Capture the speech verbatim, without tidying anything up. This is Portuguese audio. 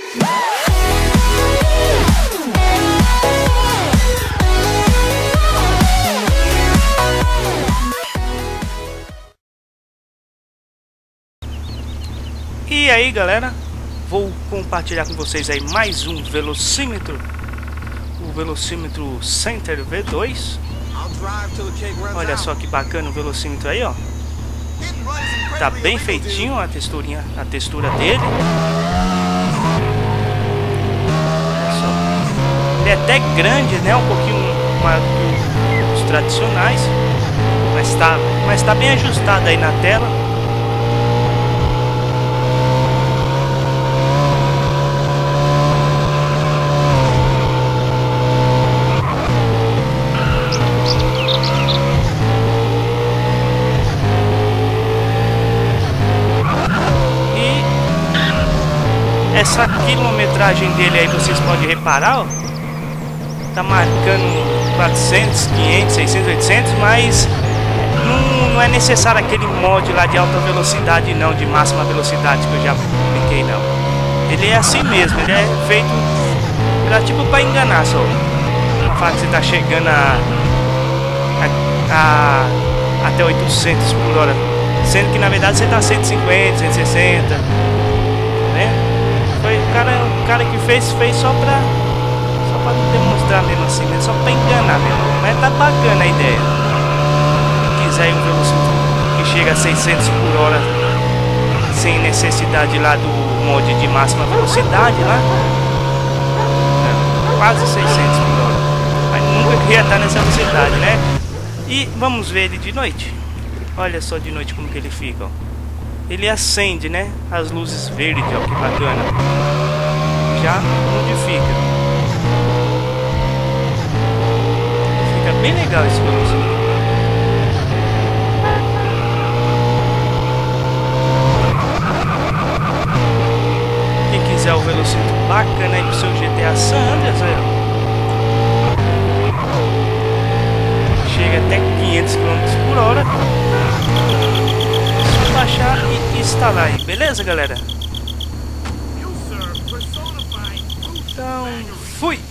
E aí galera, vou compartilhar com vocês aí mais um velocímetro, o velocímetro Center V dois. Olha só que bacana o velocímetro aí, ó. Tá bem feitinho a texturinha, a textura dele. Olha só. Ele é até grande, né? Um pouquinho maior do que os tradicionais, mas tá, mas tá bem ajustado aí na tela. Essa quilometragem dele aí vocês podem reparar, ó, tá marcando quatrocentos, quinhentos, seiscentos, oitocentos, mas não, não é necessário aquele mod lá de alta velocidade não, de máxima velocidade que eu já publiquei não. Ele é assim mesmo, ele é feito pra, tipo para enganar só. Pra falar que você tá chegando a, a, a até oitocentos por hora, sendo que na verdade você tá a cento e cinquenta, cento e sessenta, né? Foi o cara, o cara que fez, fez só pra, só pra demonstrar mesmo assim, né? Só pra enganar mesmo. Mas tá bacana a ideia. Quem quiser um velocímetro que chega a seiscentos por hora sem necessidade lá do mod de máxima velocidade lá, é, quase seiscentos por hora. Mas nunca queria estar nessa velocidade, né? E vamos ver ele de noite. Olha só de noite como que ele fica, ó. Ele acende, né? As luzes verdes, ó, que bacana. Já onde fica? Fica bem legal esse velocímetro. Quem quiser o velocímetro bacana aí pro seu G T A San Andreas, ó. Chega até quinhentos quilômetros por hora. Baixar e instalar aí, beleza galera? Então, fui!